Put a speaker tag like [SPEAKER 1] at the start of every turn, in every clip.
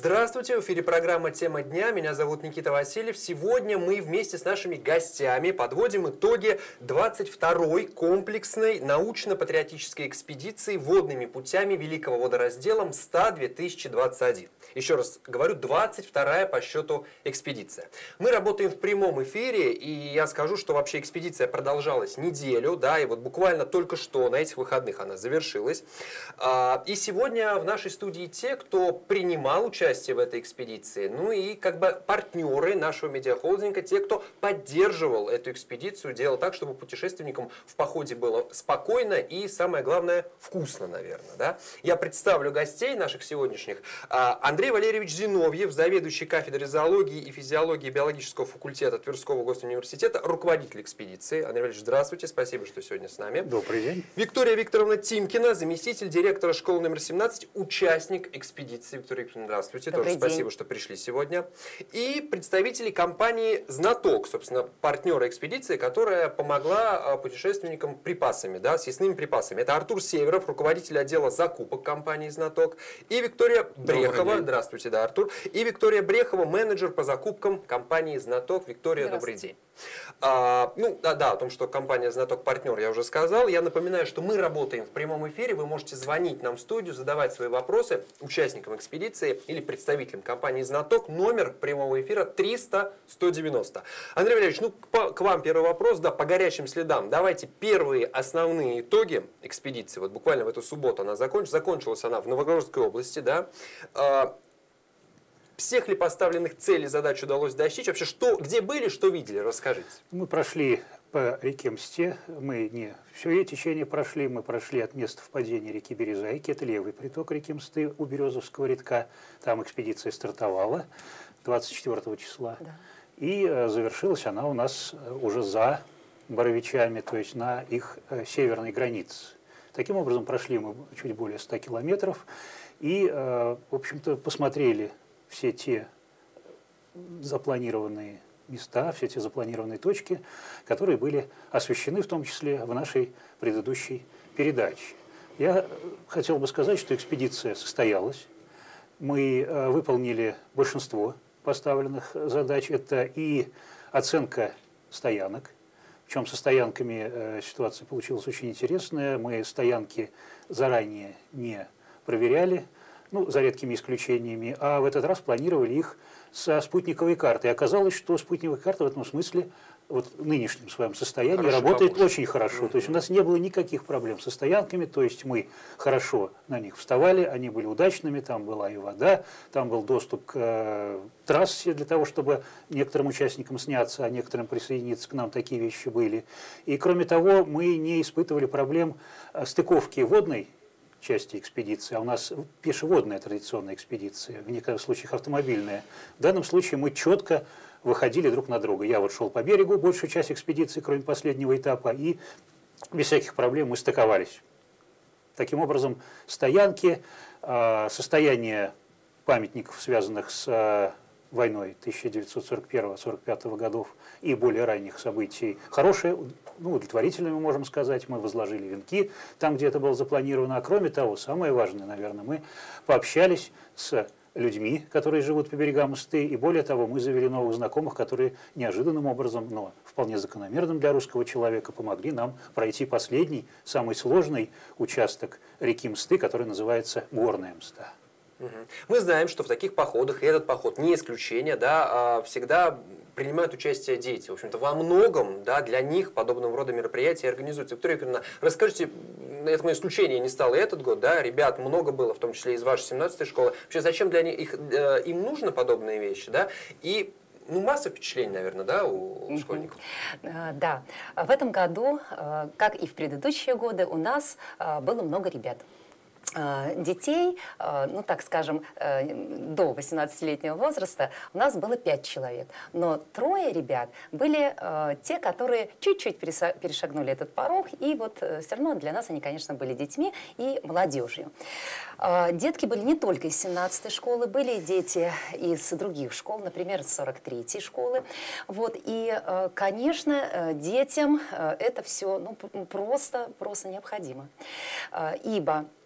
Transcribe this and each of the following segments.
[SPEAKER 1] Здравствуйте, в эфире программа «Тема дня». Меня зовут Никита Васильев. Сегодня мы вместе с нашими гостями подводим итоги 22-й комплексной научно-патриотической экспедиции водными путями Великого водораздела МСТА-2021. Еще раз говорю, 22-я по счету экспедиция. Мы работаем в прямом эфире, и я скажу, что вообще экспедиция продолжалась неделю, да, и вот буквально только что на этих выходных она завершилась. И сегодня в нашей студии те, кто принимал участие в этой экспедиции, ну и как бы партнеры нашего медиахолдинга, те, кто поддерживал эту экспедицию, делал так, чтобы путешественникам в походе было спокойно и, самое главное, вкусно, наверное. Да? Я представлю гостей наших сегодняшних. Андрей Валерьевич Зиновьев, заведующий кафедрой зоологии и физиологии биологического факультета Тверского госуниверситета, руководитель экспедиции. Андрей Валерьевич, здравствуйте, спасибо, что сегодня с нами.
[SPEAKER 2] Добрый день.
[SPEAKER 1] Виктория Викторовна Тимкина, заместитель директора школы номер 17, участник экспедиции. Виктория Викторовна, здравствуйте.
[SPEAKER 3] Добрый
[SPEAKER 1] Тоже
[SPEAKER 3] день.
[SPEAKER 1] спасибо, что пришли сегодня. И представители компании «Знаток», собственно, партнера экспедиции, которая помогла путешественникам припасами, да, съестными припасами. Это Артур Северов, руководитель отдела закупок компании «Знаток», и Виктория Брехова. Здравствуйте, да, Артур. И Виктория Брехова, менеджер по закупкам компании «Знаток». Виктория, добрый день. О том, что компания «Знаток» партнер, я уже сказал. Я напоминаю, что мы работаем в прямом эфире. Вы можете звонить нам в студию, задавать свои вопросы участникам экспедиции или представителям компании «Знаток». Номер прямого эфира 300-190. Андрей Валерьевич, к вам первый вопрос, да, по горячим следам. Давайте первые основные итоги экспедиции. Вот буквально в эту субботу она закончилась. Закончилась она в Новгородской области, да. Всех ли поставленных целей, задач удалось достичь? Вообще, где были, что видели? Расскажите.
[SPEAKER 2] Мы прошли по реке Мсте, мы не все ее течение прошли, мы прошли от места впадения реки Березайки, это левый приток реки Мсты у Березовского редка, там экспедиция стартовала 24 числа, да. И завершилась она у нас уже за Боровичами, то есть на их северной границе. Таким образом, прошли мы чуть более 100 километров и, в общем-то, посмотрели все те запланированные места, все те запланированные точки, которые были освещены в том числе в нашей предыдущей передаче. Я хотел бы сказать, что экспедиция состоялась. Мы выполнили большинство поставленных задач. Это и оценка стоянок. Причем со стоянками ситуация получилась очень интересная. Мы стоянки заранее не проверяли, за редкими исключениями, а в этот раз планировали их со спутниковой карты. И оказалось, что спутниковая карта в этом смысле, вот в нынешнем своем состоянии, работает очень хорошо. То есть у нас не было никаких проблем со стоянками, то есть мы хорошо на них вставали, они были удачными, там была и вода, там был доступ к трассе для того, чтобы некоторым участникам сняться, а некоторым присоединиться к нам, такие вещи были. И кроме того, мы не испытывали проблем стыковки водной части экспедиции, а у нас пешеводная традиционная экспедиция, в некоторых случаях автомобильная. В данном случае мы четко выходили друг на друга. Я вот шел по берегу большую часть экспедиции, кроме последнего этапа, и без всяких проблем мы стыковались. Таким образом, стоянки, состояние памятников, связанных с войной 1941-1945 годов и более ранних событий хорошие, удовлетворительные, мы можем сказать. Мы возложили венки там, где это было запланировано. А кроме того, самое важное, наверное, мы пообщались с людьми, которые живут по берегам Мсты, и более того, мы завели новых знакомых, которые неожиданным образом, но вполне закономерным для русского человека, помогли нам пройти последний, самый сложный участок реки Мсты, который называется Горная Мста.
[SPEAKER 1] Мы знаем, что в таких походах, и этот поход не исключение, да, всегда принимают участие дети. В общем-то, во многом, да, для них подобного рода мероприятия организуются. Виктория Викторовна, расскажите, это исключение не стало этот год, да, ребят много было, в том числе из вашей 17-й школы. Вообще, зачем для них им нужны подобные вещи, да, и масса впечатлений, наверное, да, у школьников?
[SPEAKER 3] Да, в этом году, как и в предыдущие годы, у нас было много ребят. Детей, так скажем, до 18-летнего возраста у нас было 5 человек. Но 3 ребят были те, которые чуть-чуть перешагнули этот порог, и вот все равно для нас они, конечно, были детьми и молодежью. Детки были не только из 17-й школы, были и дети из других школ, например, из 43-й школы. Вот, и, конечно, детям это все просто необходимо. Ибо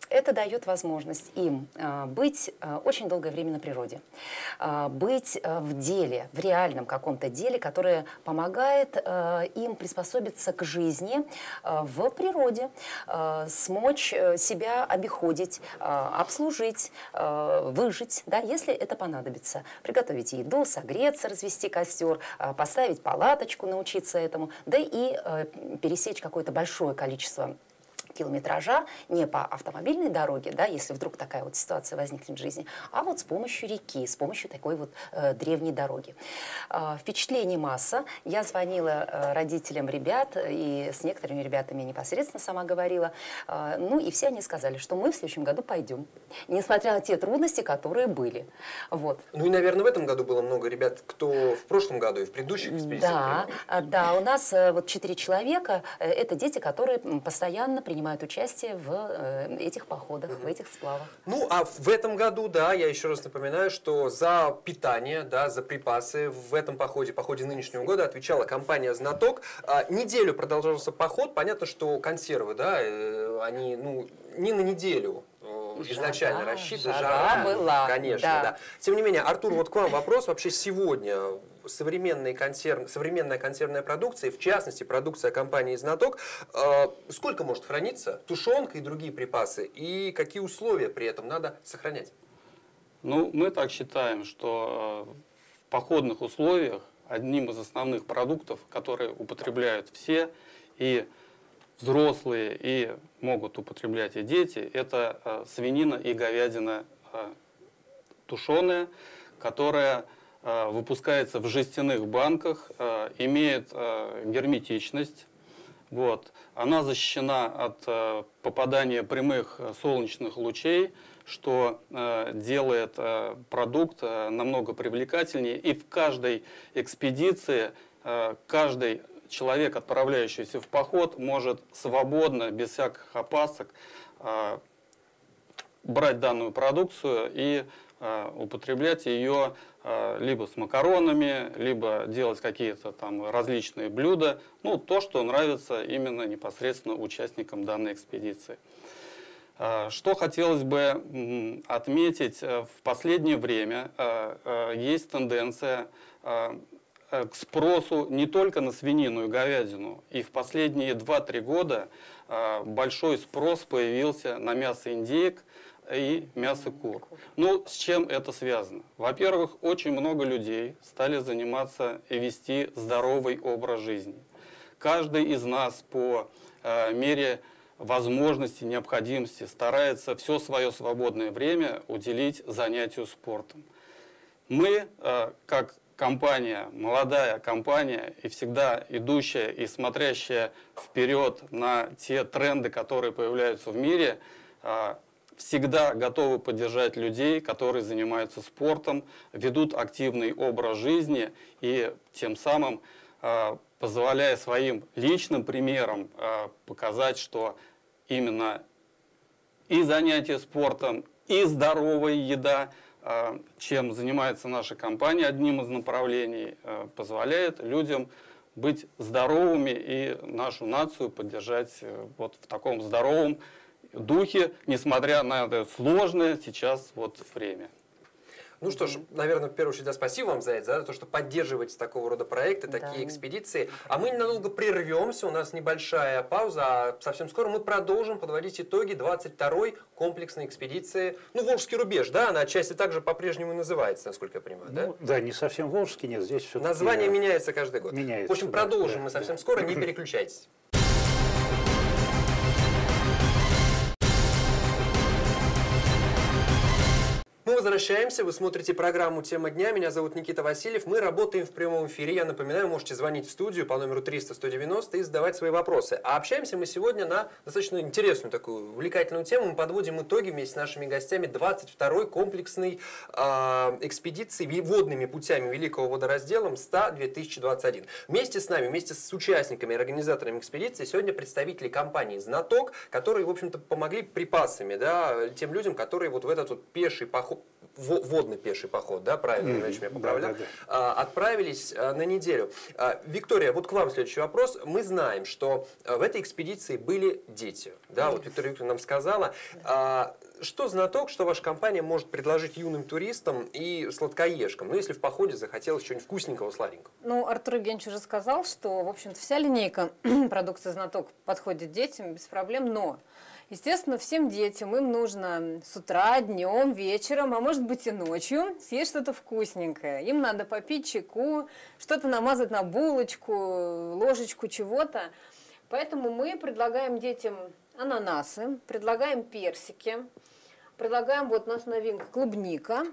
[SPEAKER 3] Это дает возможность им быть очень долгое время на природе, быть в деле, в реальном каком-то деле, которое помогает им приспособиться к жизни в природе, смочь себя обиходить, обслужить, выжить, да, если это понадобится. Приготовить еду, согреться, развести костер, поставить палаточку, научиться этому, да и пересечь какое-то большое количество километража не по автомобильной дороге, да, если вдруг такая вот ситуация возникнет в жизни, а вот с помощью реки, с помощью такой вот древней дороги. Впечатлений масса. Я звонила родителям ребят, и с некоторыми ребятами непосредственно сама говорила. Ну и все они сказали, что мы в следующем году пойдем, несмотря на те трудности, которые были. Вот.
[SPEAKER 1] Ну и, наверное, в этом году было много ребят, кто в прошлом году и в предыдущих экспедициях.
[SPEAKER 3] Да, да, у нас вот 4 человека, это дети, которые постоянно принимают участие в этих походах, в этих сплавах.
[SPEAKER 1] Ну, а в этом году, да, я еще раз напоминаю, что за питание, да, за припасы в этом походе нынешнего года отвечала компания «Знаток». Неделю продолжался поход. Понятно, что консервы, да, они, ну, не на неделю изначально рассчитаны.
[SPEAKER 3] Жара была.
[SPEAKER 1] Конечно, да. Тем не менее, Артур, вот к вам вопрос. Вообще сегодня современная консервная продукция, в частности, продукция компании «Знаток», сколько может храниться? Тушенка и другие припасы? И какие условия при этом надо сохранять?
[SPEAKER 4] Ну, мы так считаем, что в походных условиях одним из основных продуктов, которые употребляют все, и взрослые, и могут употреблять и дети, это свинина и говядина тушеная, которая выпускается в жестяных банках, имеет герметичность. Вот. Она защищена от попадания прямых солнечных лучей, что делает продукт намного привлекательнее. И в каждой экспедиции каждый человек, отправляющийся в поход, может свободно, без всяких опасок, брать данную продукцию и употреблять ее либо с макаронами, либо делать какие-то там различные блюда. Ну, то, что нравится именно непосредственно участникам данной экспедиции. Что хотелось бы отметить, в последнее время есть тенденция к спросу не только на свинину и говядину. И в последние 2-3 года большой спрос появился на мясо индейок и мясо кур. Ну, с чем это связано? Во-первых, очень много людей стали заниматься и вести здоровый образ жизни. Каждый из нас по мере возможности, необходимости старается все свое свободное время уделить занятию спортом. Мы, как компания, молодая компания и всегда идущая и смотрящая вперед на те тренды, которые появляются в мире, всегда готовы поддержать людей, которые занимаются спортом, ведут активный образ жизни и тем самым позволяя своим личным примером показать, что именно и занятие спортом, и здоровая еда, чем занимается наша компания, одним из направлений, позволяет людям быть здоровыми и нашу нацию поддержать вот в таком здоровом духе, несмотря на это сложное сейчас вот время.
[SPEAKER 1] Ну что ж, наверное, в первую очередь, да, спасибо вам за это, за то, что поддерживаете такого рода проекты, такие экспедиции. А мы ненадолго прервемся, у нас небольшая пауза, а совсем скоро мы продолжим подводить итоги 22-й комплексной экспедиции. Ну, Волжский рубеж, да, она отчасти также по-прежнему и называется, насколько я понимаю, да?
[SPEAKER 2] Ну, да, не совсем Волжский, нет, здесь все-таки...
[SPEAKER 1] Название меняется каждый год.
[SPEAKER 2] Меняется,
[SPEAKER 1] в общем, продолжим мы совсем скоро, не переключайтесь. Мы возвращаемся, вы смотрите программу «Тема дня», меня зовут Никита Васильев, мы работаем в прямом эфире, я напоминаю, можете звонить в студию по номеру 300-190 и задавать свои вопросы. А общаемся мы сегодня на достаточно интересную такую увлекательную тему, мы подводим итоги вместе с нашими гостями 22-й комплексной экспедиции водными путями Великого водораздела МСТА-2021. Вместе с нами, вместе с участниками и организаторами экспедиции сегодня представители компании «Знаток», которые, в общем-то, помогли припасами, да, тем людям, которые вот в этот вот пеший поход, водный пеший поход, да, правильно, иначе меня поправлял, отправились на неделю. Виктория, вот к вам следующий вопрос. Мы знаем, что в этой экспедиции были дети, да, вот Виктория Викторовна нам сказала. Что знаток, что ваша компания может предложить юным туристам и сладкоежкам, ну, если в походе захотелось чего-нибудь вкусненького, сладенького?
[SPEAKER 5] Ну, Артур Евгеньевич уже сказал, что, в общем-то, вся линейка продукции знаток подходит детям без проблем, но, естественно, всем детям им нужно с утра, днем, вечером, а может быть и ночью съесть что-то вкусненькое. Им надо попить чайку, что-то намазать на булочку, ложечку чего-то. Поэтому мы предлагаем детям ананасы, предлагаем персики, предлагаем, вот у нас новинка, клубника.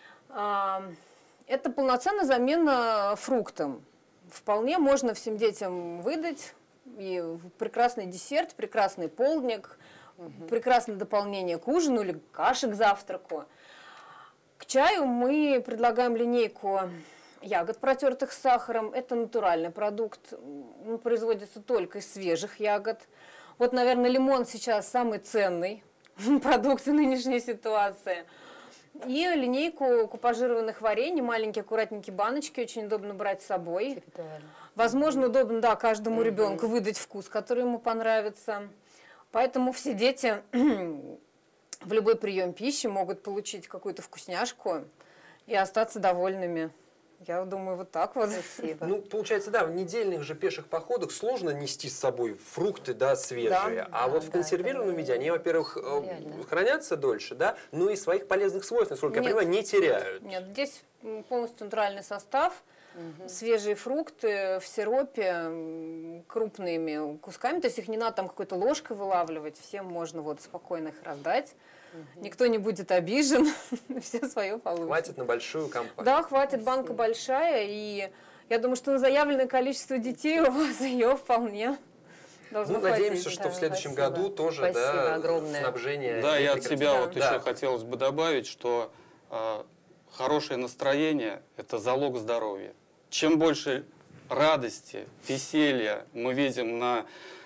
[SPEAKER 5] Это полноценная замена фруктам. Вполне можно всем детям выдать. И прекрасный десерт, прекрасный полдник, прекрасное дополнение к ужину или каши к завтраку. К чаю мы предлагаем линейку ягод, протертых с сахаром. Это натуральный продукт. Он производится только из свежих ягод. Вот, наверное, лимон сейчас самый ценный продукт в нынешней ситуации. И линейку купажированных варений, маленькие аккуратненькие баночки, очень удобно брать с собой. Возможно, удобно, да, каждому ребенку выдать вкус, который ему понравится. Поэтому все дети в любой прием пищи могут получить какую-то вкусняшку и остаться довольными. Я думаю, вот так вот.
[SPEAKER 3] Спасибо.
[SPEAKER 1] Ну, получается, да, в недельных же пеших походах сложно нести с собой фрукты, да, свежие. А вот в консервированном виде они, во-первых, хранятся дольше, да, но и своих полезных свойств, насколько я понимаю, не теряют.
[SPEAKER 5] Нет, здесь полностью натуральный состав. Свежие фрукты в сиропе крупными кусками, то есть их не надо там какой-то ложкой вылавливать, всем можно вот спокойно их раздать. Никто не будет обижен, все свое получат.
[SPEAKER 1] Хватит на большую компанию.
[SPEAKER 5] Да, хватит, банка большая, и я думаю, что на заявленное количество детей у вас ее вполне должно хватить.
[SPEAKER 1] Надеемся, что в следующем году тоже, да,
[SPEAKER 3] огромное.
[SPEAKER 1] снабжение.
[SPEAKER 4] Да, я от себя вот
[SPEAKER 1] Да.
[SPEAKER 4] еще хотелось бы добавить, что хорошее настроение – это залог здоровья. Чем больше радости, веселья мы видим на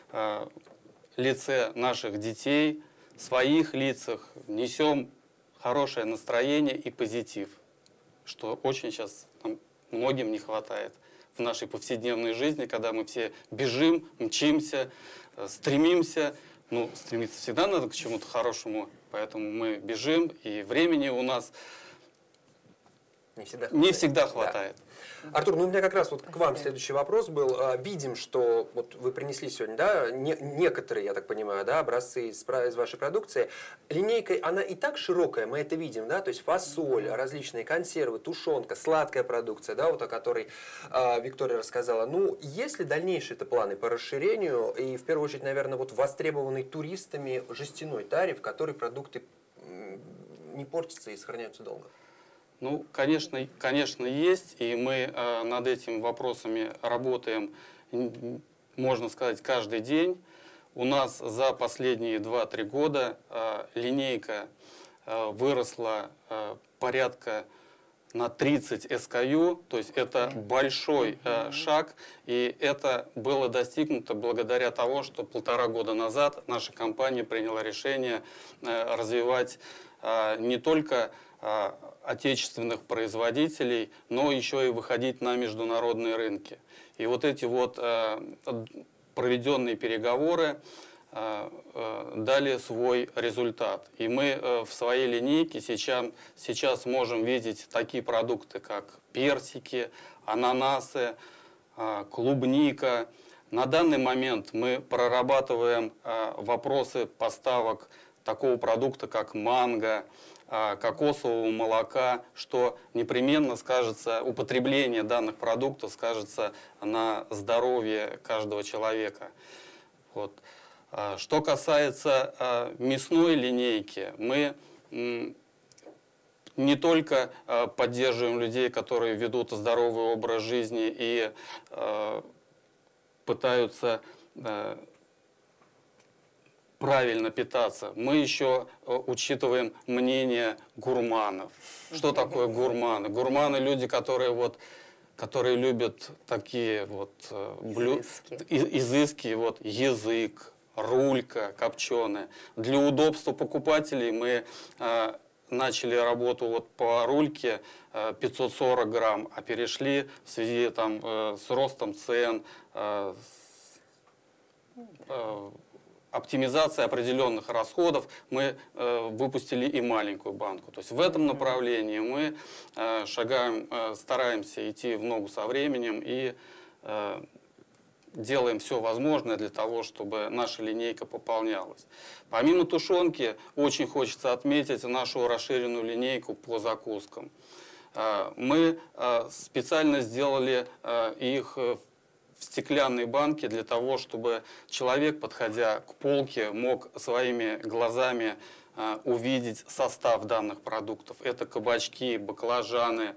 [SPEAKER 4] лице наших детей, своих лицах, несем хорошее настроение и позитив, что очень сейчас многим не хватает в нашей повседневной жизни, когда мы все бежим, мчимся, стремимся. Ну, стремиться всегда надо к чему-то хорошему, поэтому мы бежим, и времени у нас не всегда хватает.
[SPEAKER 1] Да. Артур, ну у меня как раз вот к вам следующий вопрос был. Видим, что вот вы принесли сегодня, да, некоторые, я так понимаю, да, образцы из вашей продукции. Линейка, она и так широкая, мы это видим, да, то есть фасоль, различные консервы, тушенка, сладкая продукция, да, вот о которой Виктория рассказала. Ну, есть ли дальнейшие-то планы по расширению и, в первую очередь, наверное, вот востребованный туристами жестяной таре, в которой продукты не портятся и сохраняются долго?
[SPEAKER 4] Ну, конечно, есть, и мы над этими вопросами работаем, можно сказать, каждый день. У нас за последние 2-3 года линейка выросла порядка на 30 SKU, то есть это большой шаг, и это было достигнуто благодаря тому, что 1,5 года назад наша компания приняла решение развивать не только отечественных производителей, но еще и выходить на международные рынки. И вот эти вот проведенные переговоры дали свой результат. И мы в своей линейке сейчас можем видеть такие продукты, как персики, ананасы, клубника. На данный момент мы прорабатываем вопросы поставок такого продукта, как манго, кокосового молока, что непременно скажется, употребление данных продуктов скажется на здоровье каждого человека. Вот. Что касается мясной линейки, мы не только поддерживаем людей, которые ведут здоровый образ жизни и пытаются правильно питаться, мы еще учитываем мнение гурманов. Что такое гурманы? Гурманы – люди, которые любят такие вот изыски, вот язык, рулька копченая. Для удобства покупателей мы начали работу вот по рульке 540 грамм, а перешли в связи там, с ростом цен, оптимизацией определенных расходов, мы выпустили и маленькую банку. То есть в этом направлении мы шагаем, стараемся идти в ногу со временем и делаем все возможное для того, чтобы наша линейка пополнялась. Помимо тушенки, очень хочется отметить нашу расширенную линейку по закускам. Мы специально сделали их в стеклянной банке для того, чтобы человек, подходя к полке, мог своими глазами увидеть состав данных продуктов. Это кабачки, баклажаны,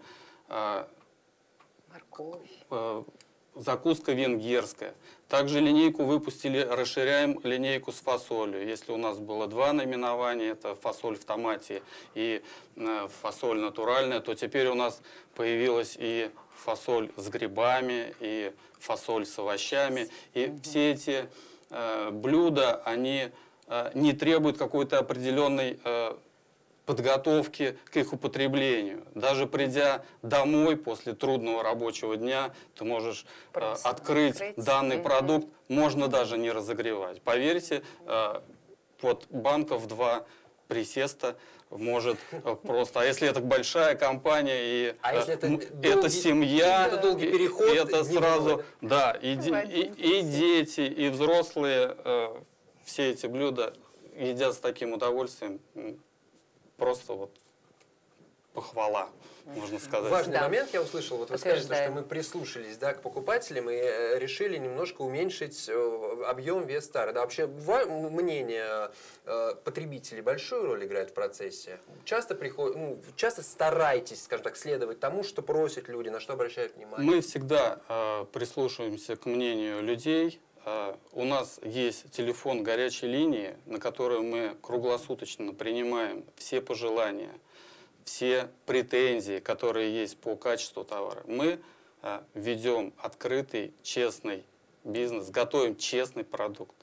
[SPEAKER 3] Морковь.
[SPEAKER 4] закуска венгерская. Также линейку выпустили, расширяем линейку с фасолью. Если у нас было 2 наименования, это фасоль в томате и фасоль натуральная, то теперь у нас появилась и фасоль с грибами, и фасоль с овощами. И все эти блюда, они не требуют какой-то определенной подготовки к их употреблению. Даже придя домой после трудного рабочего дня, ты можешь открыть данный продукт, можно даже не разогревать. Поверьте, вот банка в 2 присеста может просто... А если это большая компания, и это семья,
[SPEAKER 1] это долгий переход,
[SPEAKER 4] это сразу... Да, и дети, и взрослые все эти блюда едят с таким удовольствием. Просто вот похвала, можно сказать.
[SPEAKER 1] Важный момент я услышал. Вот вы скажете, что мы прислушались, да, к покупателям и решили немножко уменьшить объем, вес тары. Да, вообще мнение потребителей большую роль играет в процессе. Часто часто старайтесь, скажем так, следовать тому, что просят люди, на что обращают внимание.
[SPEAKER 4] Мы всегда прислушиваемся к мнению людей. У нас есть телефон горячей линии, на который мы круглосуточно принимаем все пожелания, все претензии, которые есть по качеству товара. Мы ведем открытый, честный бизнес, готовим честный продукт.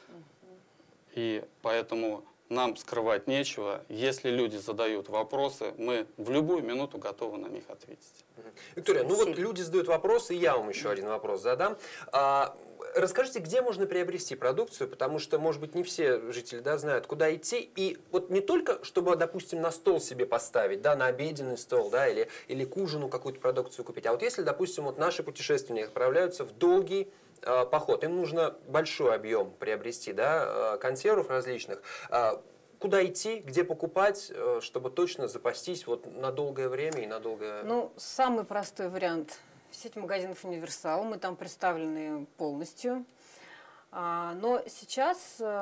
[SPEAKER 4] И поэтому нам скрывать нечего. Если люди задают вопросы, мы в любую минуту готовы на них ответить.
[SPEAKER 1] Виктория, ну вот люди задают вопросы, и я вам еще один вопрос задам. Расскажите, где можно приобрести продукцию, потому что, может быть, не все жители, да, знают, куда идти. И вот не только, чтобы, допустим, на стол себе поставить, да, на обеденный стол, да, или к ужину какую-то продукцию купить. А вот если, допустим, вот наши путешественники отправляются в долгий поход, им нужно большой объем приобрести, да, консервов различных. Куда идти, где покупать, чтобы точно запастись вот на долгое время и на долгое...
[SPEAKER 5] Ну, самый простой вариант – сеть магазинов «Универсал». Мы там представлены полностью. Но сейчас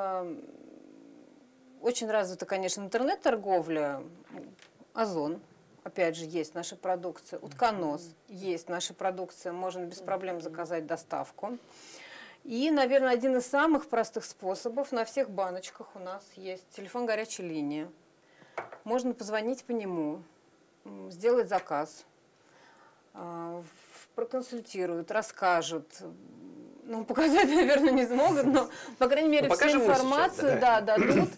[SPEAKER 5] очень развита, конечно, интернет-торговля. Озон, опять же, есть наша продукция. Утконос есть наша продукция. Можно без проблем заказать доставку. И, наверное, один из самых простых способов. На всех баночках у нас есть телефон горячей линии. Можно позвонить по нему, сделать заказ. Проконсультируют, расскажут. Ну, показать, наверное, не смогут, но, по крайней мере, всю информацию сейчас, дадут.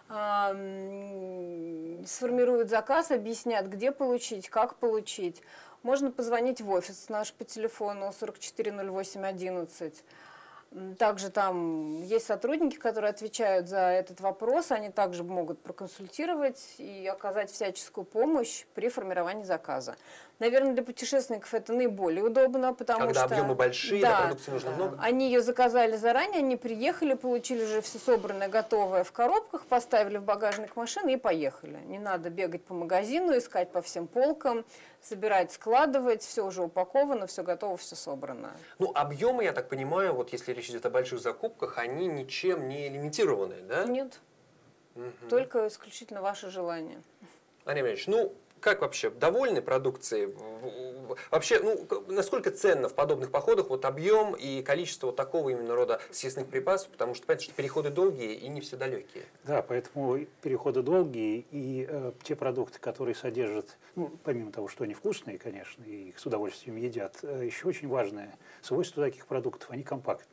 [SPEAKER 5] Сформируют заказ, объяснят, где получить, как получить. Можно позвонить в офис наш по телефону 440811. Также там есть сотрудники, которые отвечают за этот вопрос. Они также могут проконсультировать и оказать всяческую помощь при формировании заказа. Наверное, для путешественников это наиболее удобно, потому
[SPEAKER 1] когда
[SPEAKER 5] что...
[SPEAKER 1] объемы большие, да, продукции нужно много.
[SPEAKER 5] Они ее заказали заранее, они приехали, получили уже все собранное, готовое в коробках, поставили в багажник машины и поехали. Не надо бегать по магазину, искать по всем полкам, собирать, складывать, все уже упаковано, все готово, все собрано.
[SPEAKER 1] Ну, объемы, я так понимаю, вот если речь идет о больших закупках, они ничем не лимитированы, да?
[SPEAKER 5] Нет. Только исключительно ваше желание.
[SPEAKER 1] Андрей Андреевич, ну, как вообще, довольны продукцией? Вообще, ну, насколько ценно в подобных походах вот объем и количество вот такого именно рода съестных припасов, потому что, понятно, что переходы долгие и не все далекие.
[SPEAKER 2] Да, поэтому переходы долгие, и те продукты, которые содержат, ну, помимо того, что они вкусные, конечно, и их с удовольствием едят, еще очень важное свойство таких продуктов, они компактные.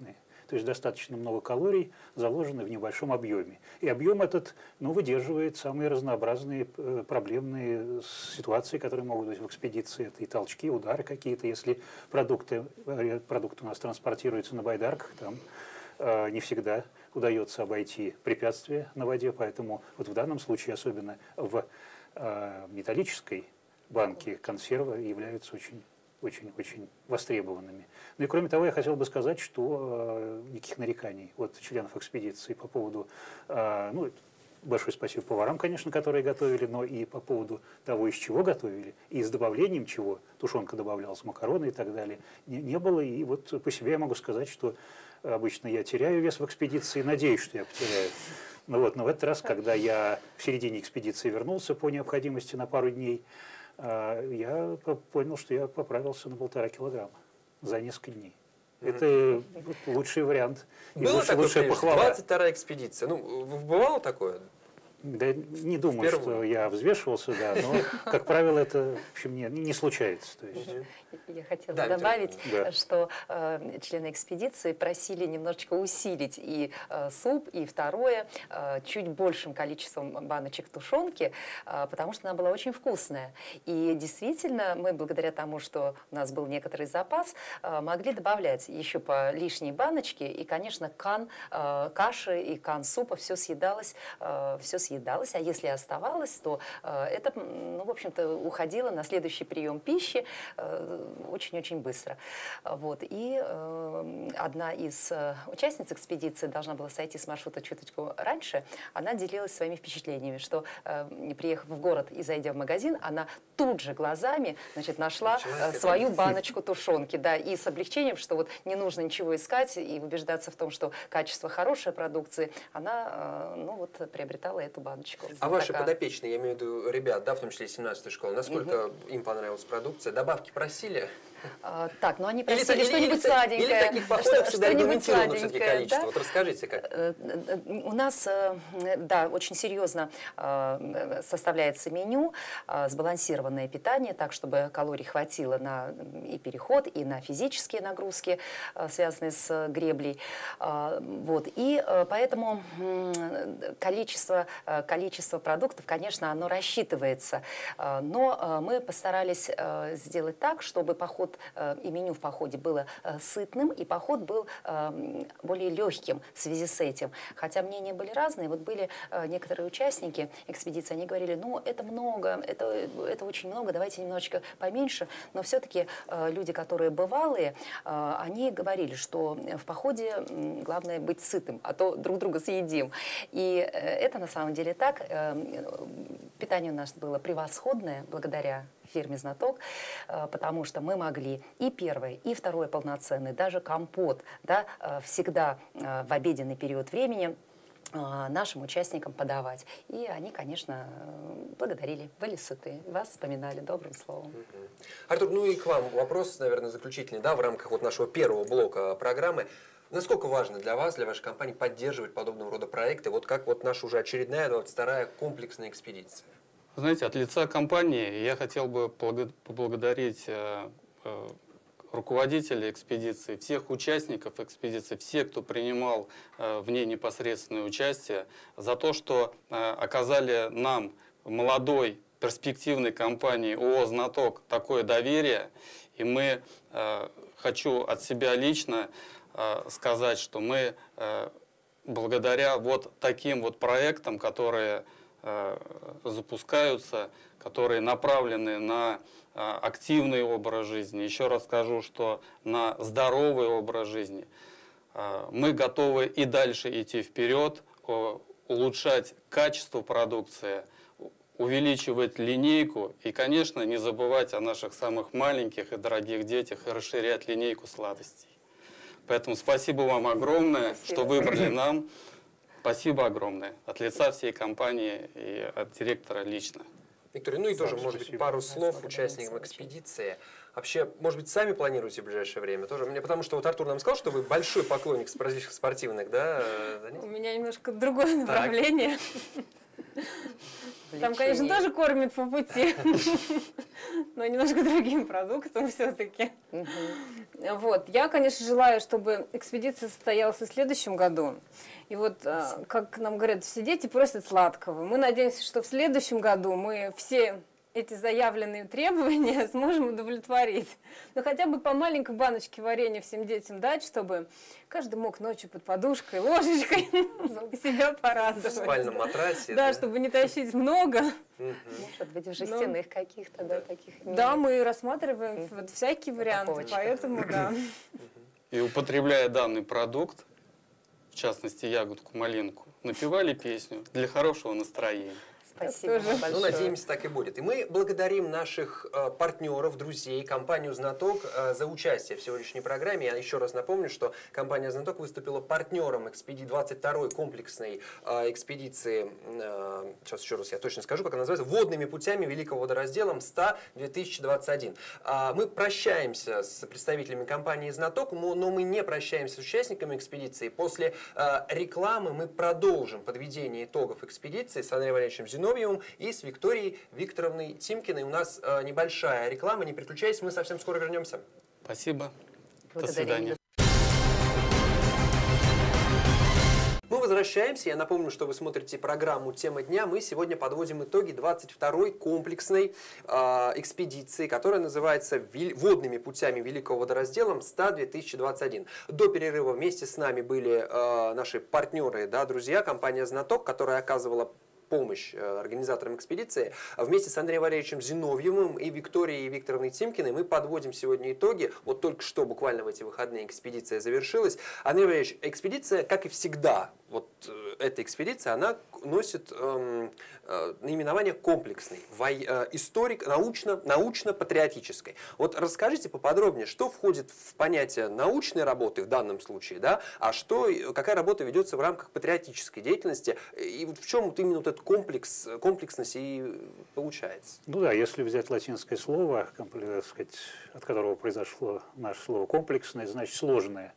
[SPEAKER 2] То есть достаточно много калорий заложено в небольшом объеме. И объем этот, ну, выдерживает самые разнообразные проблемные ситуации, которые могут быть в экспедиции. Это и толчки, удары какие-то. Если продукт у нас транспортируется на байдарках, там не всегда удается обойти препятствия на воде. Поэтому вот в данном случае, особенно в металлической банки, консервы являются очень востребованными. Ну и кроме того, я хотел бы сказать, что никаких нареканий от членов экспедиции по поводу, ну, большое спасибо поварам, конечно, которые готовили, но и по поводу того, из чего готовили, и с добавлением чего, тушенка добавлялась, макароны и так далее, не было. И вот по себе я могу сказать, что обычно я теряю вес в экспедиции, надеюсь, что я потеряю. Но в этот раз, когда я в середине экспедиции вернулся по необходимости на пару дней, я понял, что я поправился на 1,5 килограмма за несколько дней. Это лучший вариант.
[SPEAKER 1] Было такое,
[SPEAKER 2] лучшая похвала.
[SPEAKER 1] 22-я экспедиция. Ну, бывало такое?
[SPEAKER 2] Да не думаю, что я взвешивался, да, но, как правило, это, в общем, не случается. То есть.
[SPEAKER 3] Я хотела добавить, что члены экспедиции просили немножечко усилить и суп, и второе, чуть большим количеством баночек тушенки, потому что она была очень вкусная. И действительно, мы благодаря тому, что у нас был некоторый запас, могли добавлять еще по лишней баночке. И, конечно, кан каши и кан супа все съедалось, а если оставалось, то это, ну, в общем-то, уходило на следующий прием пищи очень-очень быстро. Вот. И одна из участниц экспедиции должна была сойти с маршрута чуточку раньше. Она делилась своими впечатлениями, что, приехав в город и зайдя в магазин, она тут же глазами, значит, нашла свою баночку тушенки. Да, и с облегчением, что вот не нужно ничего искать и убеждаться в том, что качество хорошей продукции, она, ну, вот, приобретала эту баночку.
[SPEAKER 1] А ваши подопечные, я имею в виду ребят, да, в том числе из 17-й школы, насколько им понравилась продукция? Добавки просили?
[SPEAKER 3] Так, ну они просили что-нибудь сладенькое.
[SPEAKER 1] Или таких походов всегда регламентировано все-таки количество.
[SPEAKER 3] Да?
[SPEAKER 1] Вот расскажите как.
[SPEAKER 3] У нас, да, очень серьезно составляется меню, сбалансированное питание, так, чтобы калорий хватило на и переход, и на физические нагрузки, связанные с греблей. Вот. И поэтому количество продуктов, конечно, оно рассчитывается. Но мы постарались сделать так, чтобы поход и меню в походе было сытным, и поход был более легким в связи с этим. Хотя мнения были разные. Вот были некоторые участники экспедиции, они говорили, ну, это много, это очень много, давайте немножечко поменьше. Но все-таки люди, которые бывалые, они говорили, что в походе главное быть сытым, а то друг друга съедим. И это на самом деле так. Питание у нас было превосходное благодаря фирме «Знаток», потому что мы могли и первое, и второе полноценный, даже компот, да, всегда в обеденный период времени нашим участникам подавать. И они, конечно, благодарили, были сыты, вас вспоминали добрым словом.
[SPEAKER 1] Артур, ну и к вам вопрос, наверное, заключительный, да, в рамках вот нашего первого блока программы. Насколько важно для вас, для вашей компании поддерживать подобного рода проекты, вот как вот наша уже очередная 22-я комплексная экспедиция?
[SPEAKER 4] Знаете, от лица компании я хотел бы поблагодарить руководителей экспедиции, всех участников экспедиции, всех, кто принимал в ней непосредственное участие, за то, что оказали нам, молодой, перспективной компании ООО «Знаток», такое доверие. И мы, хочу от себя лично сказать, что мы благодаря вот таким вот проектам, которые запускаются, которые направлены на активный образ жизни. Еще раз скажу, что на здоровый образ жизни. Мы готовы и дальше идти вперед, улучшать качество продукции, увеличивать линейку и, конечно, не забывать о наших самых маленьких и дорогих детях и расширять линейку сладостей. Поэтому спасибо вам огромное, что выбрали нам. Спасибо огромное от лица всей компании и от директора лично.
[SPEAKER 1] Виктория, ну и тоже, может быть, пару слов участникам экспедиции. Вообще, может быть, сами планируете в ближайшее время тоже? Потому что вот Артур нам сказал, что вы большой поклонник спортивных, да, занятий.
[SPEAKER 5] У меня немножко другое направление. Там, конечно, тоже кормят по пути, но немножко другим продуктом все-таки. Вот. Я, конечно, желаю, чтобы экспедиция состоялась и в следующем году. И вот, как нам говорят, все дети просят сладкого. Мы надеемся, что в следующем году мы все эти заявленные требования сможем удовлетворить. Но хотя бы по маленькой баночке варенья всем детям дать, чтобы каждый мог ночью под подушкой, ложечкой себя порадовать.
[SPEAKER 1] В спальном матрасе.
[SPEAKER 5] Да, чтобы не тащить много.
[SPEAKER 3] Может быть, в жестяных каких-то, да, таких.
[SPEAKER 5] Да, мы рассматриваем вот всякие варианты, поэтому да.
[SPEAKER 4] И употребляя данный продукт, в частности ягодку, малинку, напевали песню для хорошего настроения.
[SPEAKER 3] Спасибо вам большое.
[SPEAKER 1] Ну, надеемся, так и будет. И мы благодарим наших партнеров, друзей, компанию «Знаток» за участие в сегодняшней программе. Я еще раз напомню, что компания «Знаток» выступила партнером 22-й комплексной экспедиции, сейчас еще раз я точно скажу, как она называется, «Водными путями Великого водораздела МСТА-2021». Мы прощаемся с представителями компании «Знаток», но мы не прощаемся с участниками экспедиции. После рекламы мы продолжим подведение итогов экспедиции с Андреем Валерьевичем Зиновьевым и с Викторией Викторовной Тимкиной. У нас небольшая реклама, не переключайтесь, мы совсем скоро вернемся.
[SPEAKER 4] Спасибо. До
[SPEAKER 3] Благодарим.
[SPEAKER 4] свидания.
[SPEAKER 1] Мы возвращаемся. Я напомню, что вы смотрите программу «Тема дня». Мы сегодня подводим итоги 22-й комплексной экспедиции, которая называется «Водными путями Великого водораздела МСТА-2021». До перерыва вместе с нами были наши партнеры, да, друзья, компания «Знаток», которая оказывала помощь организаторам экспедиции. Вместе с Андреем Валерьевичем Зиновьевым и Викторией Викторовной Тимкиной мы подводим сегодня итоги. Вот только что, буквально в эти выходные, экспедиция завершилась. Андрей Валерьевич, экспедиция, как и всегда, вот эта экспедиция, она носит наименование комплексной, научно-патриотической. Вот расскажите поподробнее, что входит в понятие научной работы в данном случае, да, а какая работа ведется в рамках патриотической деятельности, и вот в чем вот именно вот этот комплексность и получается?
[SPEAKER 2] Ну да, если взять латинское слово, так сказать, от которого произошло наше слово «комплексное», значит «сложное».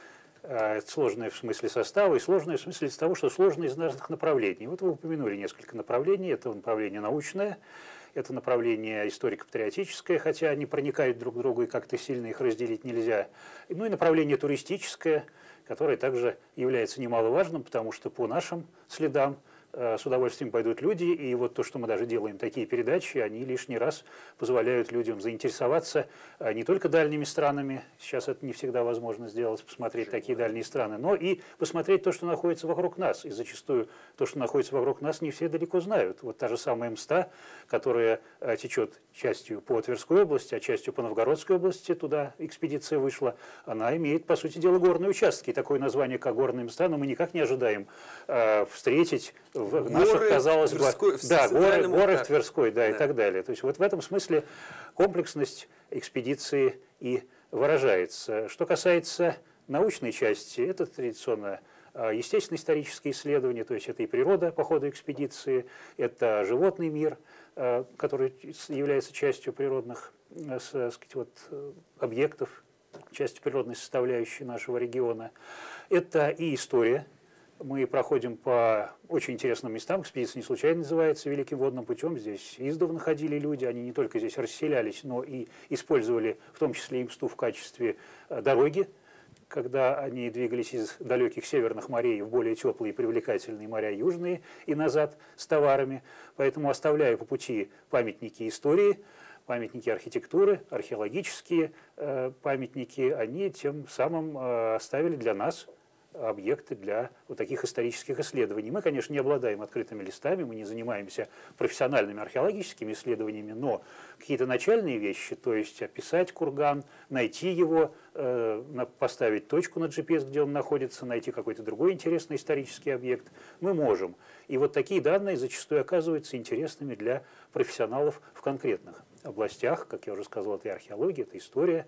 [SPEAKER 2] Это сложное в смысле состава и сложное в смысле того, что сложное из разных направлений. Вот вы упомянули несколько направлений. Это направление научное, это направление историко-патриотическое, хотя они проникают друг в друга и как-то сильно их разделить нельзя. Ну и направление туристическое, которое также является немаловажным, потому что по нашим следам с удовольствием пойдут люди, и вот то, что мы даже делаем такие передачи, они лишний раз позволяют людям заинтересоваться не только дальними странами, сейчас это не всегда возможно сделать, посмотреть такие дальние страны, но и посмотреть то, что находится вокруг нас, и зачастую то, что находится вокруг нас, не все далеко знают. Вот та же самая МСТА, которая течет частью по Тверской области, а частью по Новгородской области, туда экспедиция вышла, она имеет, по сути дела, горные участки, и такое название, как горная МСТА, но мы никак не ожидаем встретить в наших, казалось бы, да, горы в Тверской, да, и так далее. То есть вот в этом смысле комплексность экспедиции и выражается. Что касается научной части, это традиционно естественно-исторические исследования, то есть это и природа по ходу экспедиции, это животный мир, который является частью природных, так сказать, вот, объектов, частью природной составляющей нашего региона. Это и история. Мы проходим по очень интересным местам. Экспедиция не случайно называется «Великим водным путем». Здесь издавна ходили люди. Они не только здесь расселялись, но и использовали в том числе и МСТУ в качестве дороги, когда они двигались из далеких северных морей в более теплые и привлекательные моря южные и назад с товарами. Поэтому, оставляя по пути памятники истории, памятники архитектуры, археологические памятники, они тем самым оставили для нас объекты для вот таких исторических исследований. Мы, конечно, не обладаем открытыми листами, мы не занимаемся профессиональными археологическими исследованиями, но какие-то начальные вещи, то есть описать курган, найти его, поставить точку на GPS, где он находится, найти какой-то другой интересный исторический объект, мы можем. И вот такие данные зачастую оказываются интересными для профессионалов в конкретных областях, как я уже сказал, это и археология, это история,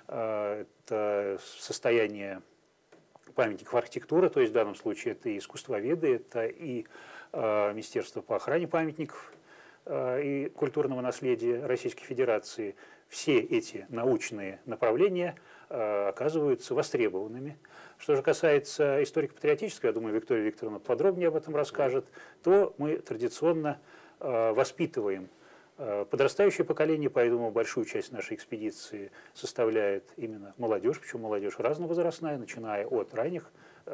[SPEAKER 2] это состояние памятников архитектуры, то есть в данном случае это и искусствоведы, это и Министерство по охране памятников и культурного наследия Российской Федерации. Все эти научные направления оказываются востребованными. Что же касается историко-патриотического, я думаю, Виктория Викторовна подробнее об этом расскажет, то мы традиционно воспитываем подрастающее поколение, поэтому большую часть нашей экспедиции составляет именно молодежь, причем молодежь разновозрастная, начиная от ранних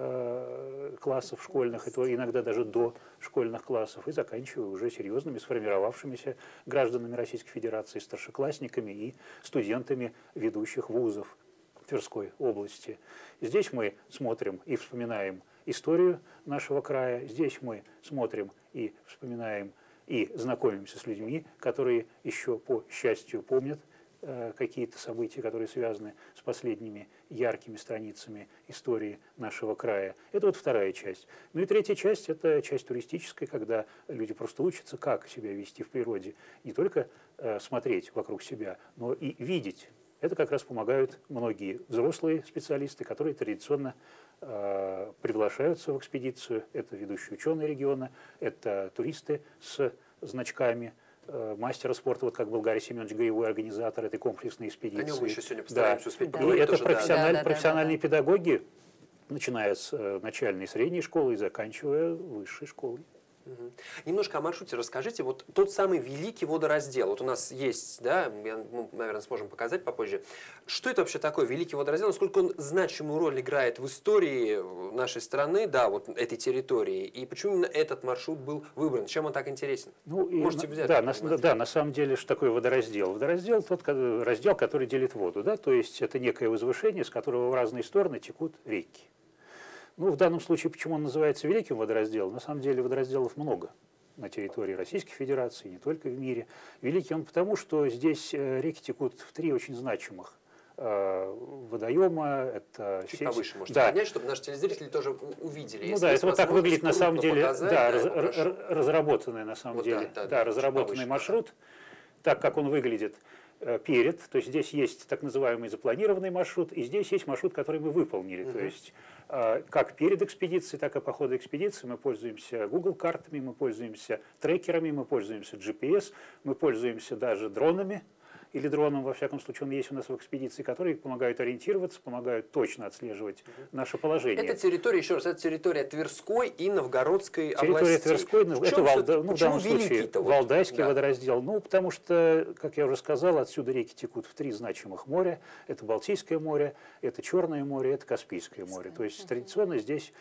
[SPEAKER 2] классов школьных, и то иногда даже до школьных классов, и заканчивая уже серьезными сформировавшимися гражданами Российской Федерации, старшеклассниками и студентами ведущих вузов Тверской области. Здесь мы смотрим и вспоминаем историю нашего края, здесь мы смотрим и вспоминаем и знакомимся с людьми, которые еще, по счастью, помнят какие-то события, которые связаны с последними яркими страницами истории нашего края. Это вот вторая часть. Ну и третья часть – это часть туристическая, когда люди просто учатся, как себя вести в природе. Не только смотреть вокруг себя, но и видеть. Это как раз помогают многие взрослые специалисты, которые традиционно приглашаются в экспедицию. Это ведущие ученые региона, это туристы с значками мастера спорта, вот как был Гарри Семенович Гаевой, организатор этой комплексной экспедиции.
[SPEAKER 1] О нем мы еще сегодня постараемся успеть
[SPEAKER 2] И
[SPEAKER 1] поговорить.
[SPEAKER 2] это
[SPEAKER 1] тоже,
[SPEAKER 2] профессиональные педагоги, начиная с начальной и средней школы и заканчивая высшей школой.
[SPEAKER 1] Немножко о маршруте расскажите. Вот тот самый великий водораздел. Вот у нас есть, да, мы, наверное, сможем показать попозже. Что это вообще такое, великий водораздел? Насколько он значимую роль играет в истории нашей страны, да, вот этой территории? И почему именно этот маршрут был выбран? Чем он так интересен?
[SPEAKER 2] Ну,
[SPEAKER 1] Можете взять?
[SPEAKER 2] Да, на самом деле, что такое водораздел? Водораздел – тот раздел, который делит воду. Да? То есть это некое возвышение, с которого в разные стороны текут реки. Ну, в данном случае, почему он называется великим водоразделом? На самом деле водоразделов много на территории Российской Федерации, не только в мире. Великий он потому, что здесь реки текут в три очень значимых водоема. Это
[SPEAKER 1] чуть повыше можете
[SPEAKER 2] да.
[SPEAKER 1] поднять, чтобы наши телезрители тоже увидели.
[SPEAKER 2] Ну да, это вот так выглядит на самом деле,
[SPEAKER 1] показать,
[SPEAKER 2] разработанный на самом
[SPEAKER 1] вот
[SPEAKER 2] деле,
[SPEAKER 1] да,
[SPEAKER 2] разработанный маршрут, так как он выглядит перед, то есть здесь есть так называемый запланированный маршрут, и здесь есть маршрут, который мы выполнили. То есть как перед экспедицией, так и по ходу экспедиции мы пользуемся Google картами, мы пользуемся трекерами, мы пользуемся GPS, мы пользуемся даже дронами, или дроном, во всяком случае, он есть у нас в экспедиции, которые помогают ориентироваться, помогают точно отслеживать наше положение.
[SPEAKER 1] Это территория, еще раз, это территория Тверской и Новгородской областей.
[SPEAKER 2] Территория Тверской, это в данном случае Валдайский водораздел. Ну, потому что, как я уже сказал, отсюда реки текут в три значимых моря. Это Балтийское море, это Черное море, это Каспийское море. То есть традиционно здесь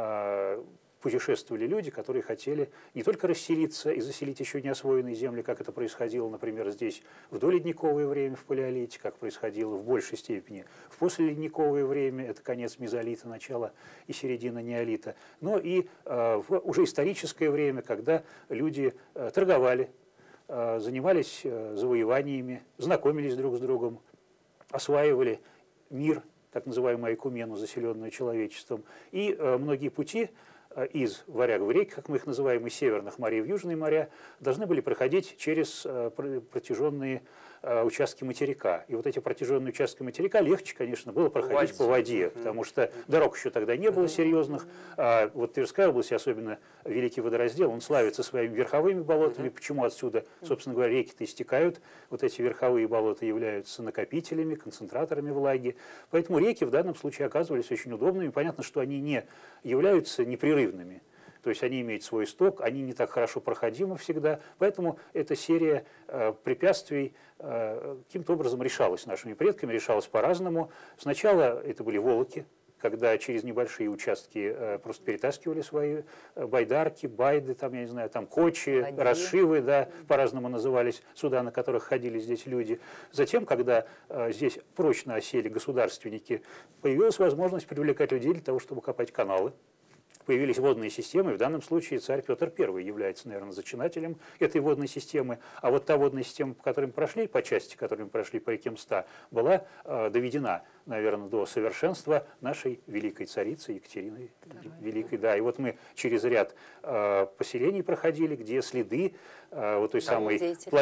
[SPEAKER 2] путешествовали люди, которые хотели не только расселиться и заселить еще не освоенные земли, как это происходило, например, здесь в доледниковое время, в палеолите, как происходило в большей степени в послеледниковое время, это конец мезолита, начало и середина неолита, но и в уже историческое время, когда люди торговали, занимались завоеваниями, знакомились друг с другом, осваивали мир, так называемую айкумену, заселенную человечеством, и многие пути из варягов рек, как мы их называем, из северных морей в южные моря, должны были проходить через протяженные участки материка. И вот эти протяженные участки материка легче, конечно, было проходить по воде, потому что дорог еще тогда не было серьезных. А вот Тверская область, особенно Великий водораздел, он славится своими верховыми болотами. Почему отсюда, собственно говоря, реки-то истекают? Вот эти верховые болота являются накопителями, концентраторами влаги. Поэтому реки в данном случае оказывались очень удобными. Понятно, что они не являются непрерывными. То есть они имеют свой исток, они не так хорошо проходимы всегда. Поэтому эта серия препятствий каким-то образом решалась нашими предками, решалась по-разному. Сначала это были волоки, когда через небольшие участки просто перетаскивали свои байдарки, байды, там, я не знаю, там кочи, расшивы, да, по-разному назывались суда, на которых ходили здесь люди. Затем, когда здесь прочно осели государственники, появилась возможность привлекать людей для того, чтобы копать каналы. Появились водные системы, и в данном случае царь Петр I является, наверное, зачинателем этой водной системы. А вот та водная система, по которой мы прошли, по части, которой мы прошли по реке Мста, была доведена, наверное, до совершенства нашей великой царицы Екатерины Великой. Да, и вот мы через ряд поселений проходили, где следы вот той самой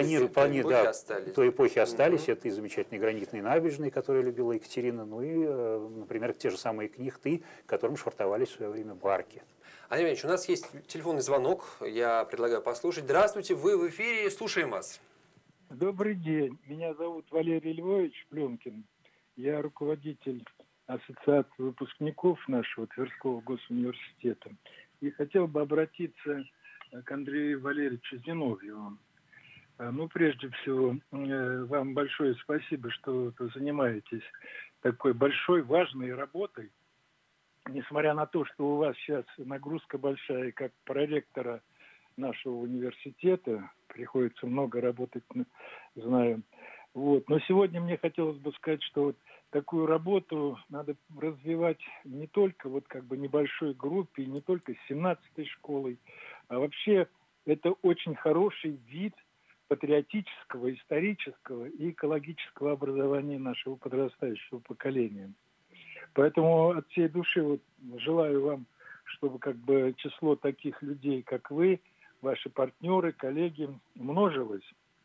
[SPEAKER 2] той эпохи остались. Это и замечательные гранитные набережные, которые любила Екатерина, ну и, например, те же самые книхты, которым швартовались в свое время барки.
[SPEAKER 1] Андрей Ильич, у нас есть телефонный звонок, я предлагаю послушать. Здравствуйте, вы в эфире, слушаем вас.
[SPEAKER 6] Добрый день, меня зовут Валерий Львович Пленкин. Я руководитель ассоциации выпускников нашего Тверского госуниверситета. И хотел бы обратиться к Андрею Валерьевичу Зиновьеву. Ну, прежде всего, вам большое спасибо, что вы занимаетесь такой большой, важной работой. Несмотря на то, что у вас сейчас нагрузка большая, как проректора нашего университета, приходится много работать, знаю. Вот. Но сегодня мне хотелось бы сказать, что вот такую работу надо развивать не только вот как бы небольшой группе, не только с 17-й школой, а вообще это очень хороший вид патриотического, исторического и экологического образования нашего подрастающего поколения. Поэтому от всей души вот желаю вам, чтобы как бы число таких людей, как вы, ваши партнеры, коллеги, множилось.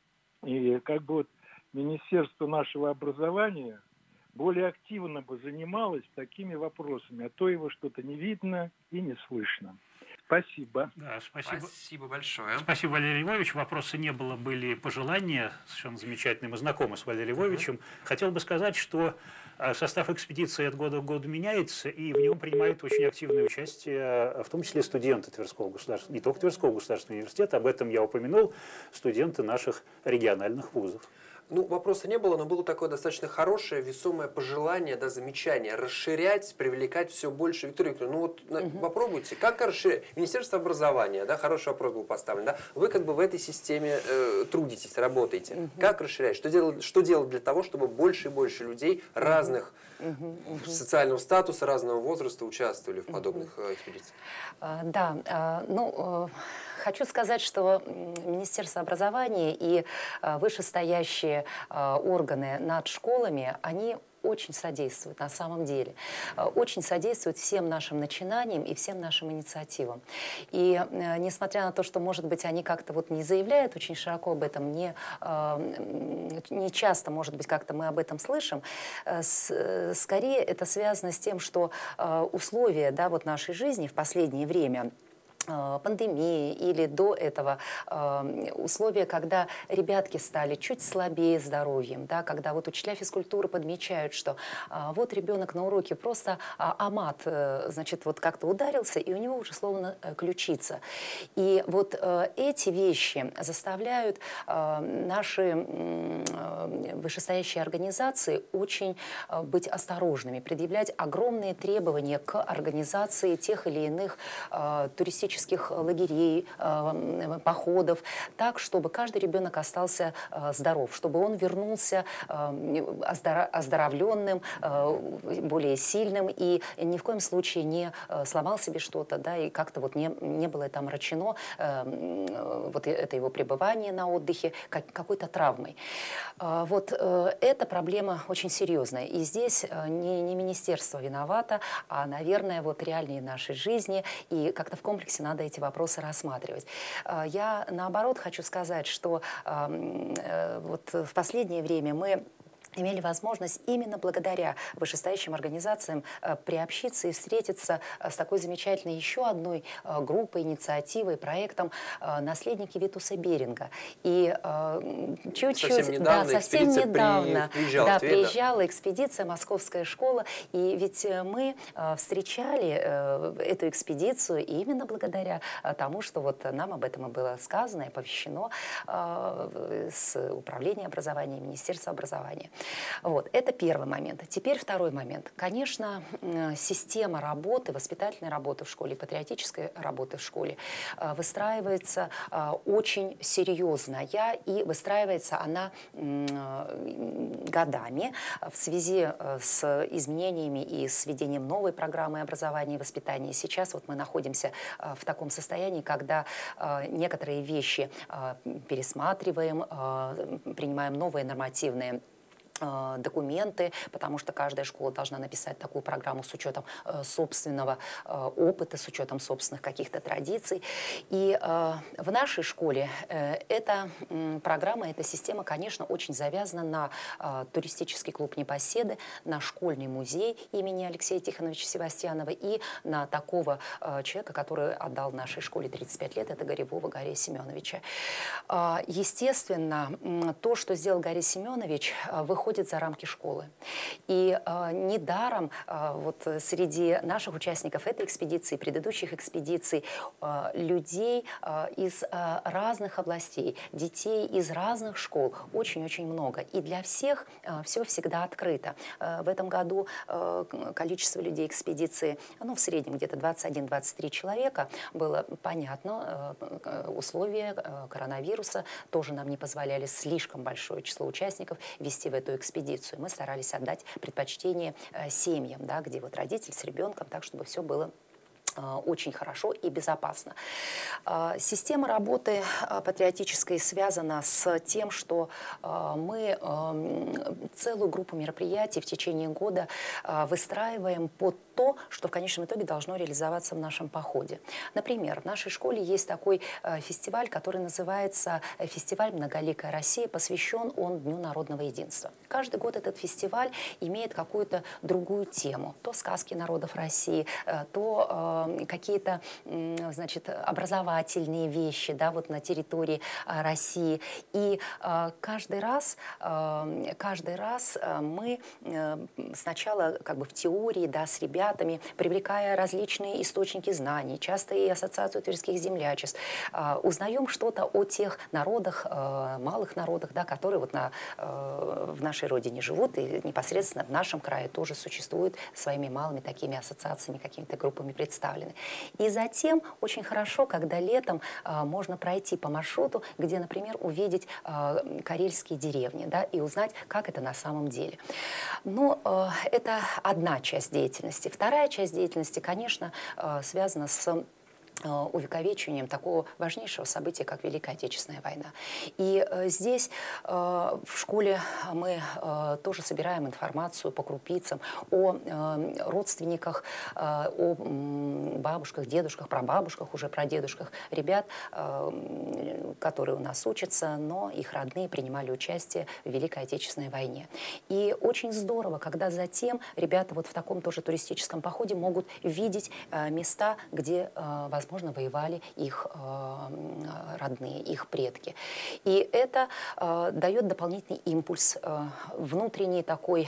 [SPEAKER 6] И как бы вот Министерство нашего образования более активно бы занималось такими вопросами, а то его что-то не видно и не слышно. Спасибо.
[SPEAKER 2] Да, спасибо.
[SPEAKER 1] Спасибо большое.
[SPEAKER 2] Спасибо, Валерий Львович. Вопроса не было, были пожелания. Совершенно замечательные. Мы знакомы с Валерием Львовичем. Хотел бы сказать, что состав экспедиции от года к году меняется, и в нем принимают очень активное участие, в том числе студенты Тверского государственного, не только Тверского государственного университета, об этом я упомянул, студенты наших региональных вузов.
[SPEAKER 1] Ну, вопроса не было, но было такое достаточно хорошее, весомое пожелание, да, замечание, расширять, привлекать все больше. Виктория Викторовна, ну вот попробуйте, как расширять? Министерство образования, да, хороший вопрос был поставлен, да, вы как бы в этой системе трудитесь, работаете. Как расширять? Что делать для того, чтобы больше и больше людей разных социального статуса, разного возраста участвовали в подобных экспедициях?
[SPEAKER 3] Да, ну, хочу сказать, что Министерство образования и вышестоящие органы над школами, они очень содействуют на самом деле. Очень содействуют всем нашим начинаниям и всем нашим инициативам. И несмотря на то, что, может быть, они как-то вот не заявляют очень широко об этом, не часто, может быть, как-то мы об этом слышим, скорее это связано с тем, что условия, да, вот нашей жизни в последнее время, пандемии или до этого условия, когда ребятки стали чуть слабее здоровьем, да, когда вот учителя физкультуры подмечают, что вот ребенок на уроке просто мат, значит, вот как-то ударился, и у него уже словно ключица. И вот эти вещи заставляют наши вышестоящие организации очень быть осторожными, предъявлять огромные требования к организации тех или иных туристических лагерей, походов, так, чтобы каждый ребенок остался здоров, чтобы он вернулся оздоровленным, более сильным и ни в коем случае не сломал себе что-то, да, и как-то вот не было это омрачено, вот это его пребывание на отдыхе какой-то травмой. Вот эта проблема очень серьезная. И здесь не министерство виновато, а, наверное, вот реальные нашей жизни, и как-то в комплексе надо эти вопросы рассматривать. Я, наоборот, хочу сказать, что вот в последнее время мы имели возможность именно благодаря вышестоящим организациям приобщиться и встретиться с такой замечательной еще одной группой, инициативой, проектом «Наследники Витуса Беринга». И чуть-чуть, совсем недавно приезжала экспедиция «Московская школа». И ведь мы встречали эту экспедицию именно благодаря тому, что вот нам об этом и было сказано и оповещено с Управления образования, Министерства образования. Вот, это первый момент. Теперь второй момент. Конечно, система работы, воспитательной работы в школе, патриотической работы в школе выстраивается очень серьезная, и выстраивается она годами в связи с изменениями и с введением новой программы образования и воспитания. Сейчас вот мы находимся в таком состоянии, когда некоторые вещи пересматриваем, принимаем новые нормативные документы, потому что каждая школа должна написать такую программу с учетом собственного опыта, с учетом собственных каких-то традиций. И в нашей школе эта программа, эта система, конечно, очень завязана на туристический клуб «Непоседы», на школьный музей имени Алексея Тихоновича Севастьянова и на такого человека, который отдал нашей школе 35 лет, это Горевого Гария Семеновича. Естественно, то, что сделал Гарий Семенович, выходит выходит за рамки школы. И недаром вот среди наших участников этой экспедиции, предыдущих экспедиций, людей из разных областей, детей из разных школ очень-очень много. И для всех все всегда открыто. В этом году количество людей экспедиции, в среднем где-то 21-23 человека. Было понятно, условия коронавируса тоже нам не позволяли слишком большое число участников вести в эту экспедицию. Мы старались отдать предпочтение семьям, да, где вот родитель с ребенком, так, чтобы все было очень хорошо и безопасно. Система работы патриотической связана с тем, что мы целую группу мероприятий в течение года выстраиваем под то, что в конечном итоге должно реализоваться в нашем походе. Например, в нашей школе есть такой фестиваль, который называется «Фестиваль «Многоликая Россия», посвящен он Дню народного единства. Каждый год этот фестиваль имеет какую-то другую тему. То сказки народов России, то какие-то, значит, образовательные вещи, да, вот на территории России. И каждый раз мы сначала как бы в теории, да, с ребятами, привлекая различные источники знаний, часто и Ассоциацию тверских землячеств, узнаем что-то о тех народах, малых народах, да, которые вот в нашей родине живут и непосредственно в нашем крае тоже существуют своими малыми такими ассоциациями, какими-то группами представлены. И затем очень хорошо, когда летом можно пройти по маршруту, где, например, увидеть карельские деревни, да, и узнать, как это на самом деле. Но это одна часть деятельности. Вторая часть деятельности, конечно, связана с увековечиванием такого важнейшего события, как Великая Отечественная война. И здесь в школе мы тоже собираем информацию по крупицам о родственниках, о бабушках, дедушках, прабабушках, уже прадедушках ребят, которые у нас учатся, но их родные принимали участие в Великой Отечественной войне. И очень здорово, когда затем ребята вот в таком тоже туристическом походе могут видеть места, где, возможно, воевали их родные, их предки. И это дает дополнительный импульс, внутренний такой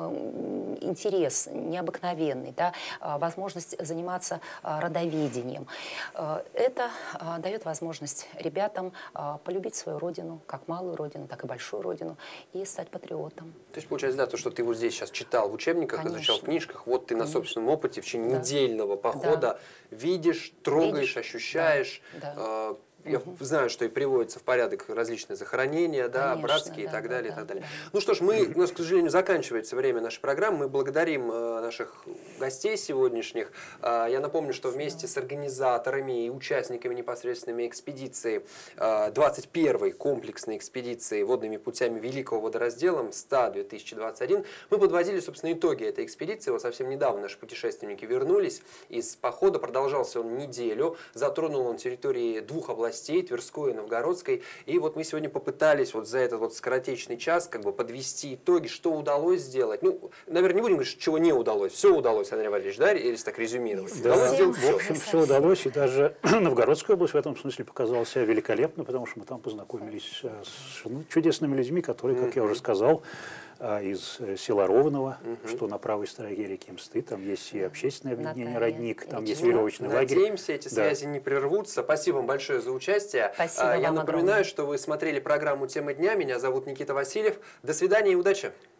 [SPEAKER 3] интерес необыкновенный, да, возможность заниматься родоведением. Это дает возможность ребятам полюбить свою родину, как малую родину, так и большую родину, и стать патриотом.
[SPEAKER 1] То есть, получается, да, то, что ты вот здесь сейчас читал в учебниках,
[SPEAKER 3] Конечно.
[SPEAKER 1] изучал в книжках, вот ты на собственном опыте в течение
[SPEAKER 3] Да.
[SPEAKER 1] недельного похода видишь, трогаешь, ощущаешь.
[SPEAKER 3] Да.
[SPEAKER 1] Я знаю, что и приводятся в порядок различные захоронения, да,
[SPEAKER 3] Конечно,
[SPEAKER 1] братские и
[SPEAKER 3] да,
[SPEAKER 1] так далее, и
[SPEAKER 3] да,
[SPEAKER 1] так далее.
[SPEAKER 3] да.
[SPEAKER 1] Ну что ж, у нас, к сожалению, заканчивается время нашей программы. Мы благодарим наших гостей сегодняшних. Я напомню, что вместе с организаторами и участниками непосредственной экспедиции, 21-й комплексной экспедиции водными путями Великого водораздела МСТА-2021, мы подводили, собственно, итоги этой экспедиции. Вот совсем недавно наши путешественники вернулись из похода. Продолжался он неделю. Затронул он территории двух областей, Тверской и Новгородской. И вот мы сегодня попытались вот за этот вот скоротечный час как бы подвести итоги, что удалось сделать. Ну, наверное, не будем говорить, чего не удалось. Все удалось, Андрей Валерьевич, да, если так резюмировать?
[SPEAKER 2] Да,
[SPEAKER 1] Удалось сделать
[SPEAKER 2] в
[SPEAKER 1] все.
[SPEAKER 2] общем, все удалось, и даже Новгородская область в этом смысле показала себя великолепно, потому что мы там познакомились с чудесными людьми, которые, как я уже сказал, из села Ровного, что на правой стороне реки Мсты, там есть и общественное объединение «Родник», там есть веревочный лагерь.
[SPEAKER 1] Надеемся, эти связи не прервутся. Спасибо вам большое за участие.
[SPEAKER 3] Спасибо
[SPEAKER 1] Я
[SPEAKER 3] вам
[SPEAKER 1] напоминаю, что вы смотрели программу «Тема дня». Меня зовут Никита Васильев. До свидания и удачи!